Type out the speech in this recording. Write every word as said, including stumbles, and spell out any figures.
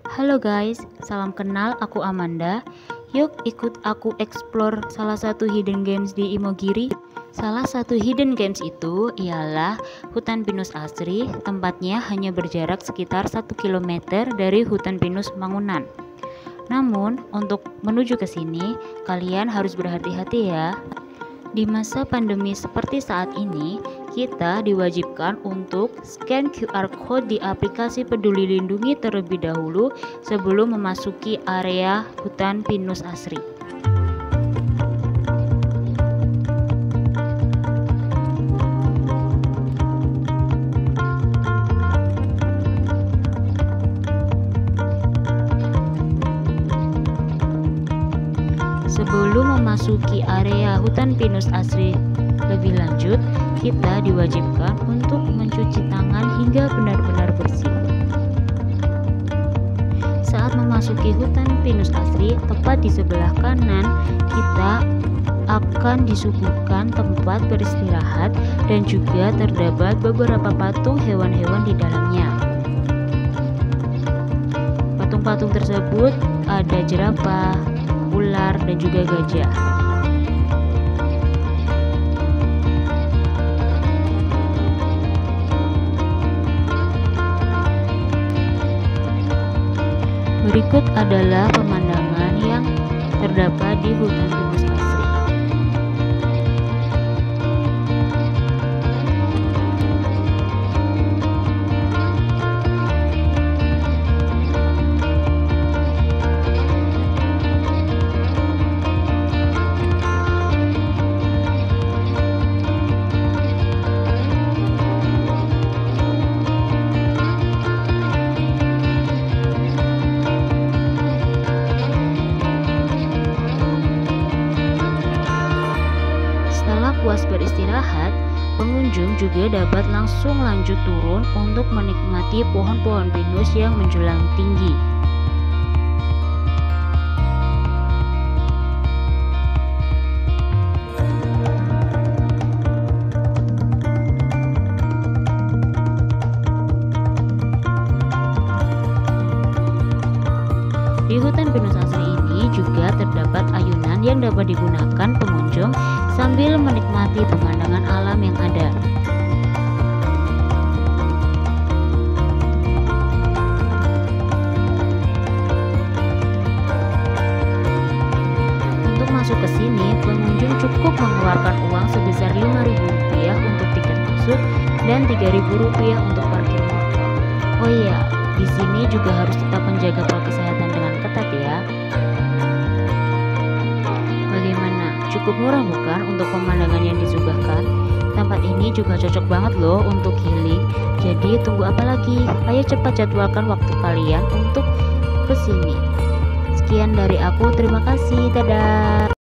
Halo guys, salam kenal, aku Amanda. Yuk ikut aku explore salah satu hidden games di Imogiri. Salah satu hidden games itu ialah hutan pinus asri. Tempatnya hanya berjarak sekitar satu kilometer dari hutan pinus Mangunan. Namun, untuk menuju ke sini, kalian harus berhati-hati ya. Di masa pandemi seperti saat ini, kita diwajibkan untuk scan Q R code di aplikasi Peduli Lindungi terlebih dahulu sebelum memasuki area hutan pinus asri. Sebelum memasuki area hutan pinus asri lebih lanjut, kita diwajibkan untuk mencuci tangan hingga benar-benar bersih. Saat memasuki hutan pinus asri, tepat di sebelah kanan, kita akan disuguhkan tempat beristirahat dan juga terdapat beberapa patung hewan-hewan di dalamnya. Patung-patung tersebut ada jerapah, ular, dan juga gajah. Berikut adalah pemandangan yang terdapat di hutan pinus asri. Puas beristirahat, pengunjung juga dapat langsung lanjut turun untuk menikmati pohon-pohon pinus yang menjulang tinggi. Di hutan pinus asri ini juga terdapat ayunan yang dapat digunakan pengunjung sambil menikmati pemandangan alam yang ada. Untuk masuk ke sini, pengunjung cukup mengeluarkan uang sebesar lima ribu rupiah untuk tiket masuk dan tiga ribu rupiah untuk parkir motor. Oh iya, di sini juga harus tetap menjaga protokol kesehatan dengan ketat ya. Bagaimana? Cukup murah bukan untuk pemandangan yang disuguhkan? Tempat ini juga cocok banget loh untuk healing. Jadi tunggu apa lagi? Ayo cepat jadwalkan waktu kalian untuk kesini. Sekian dari aku, terima kasih, dadah.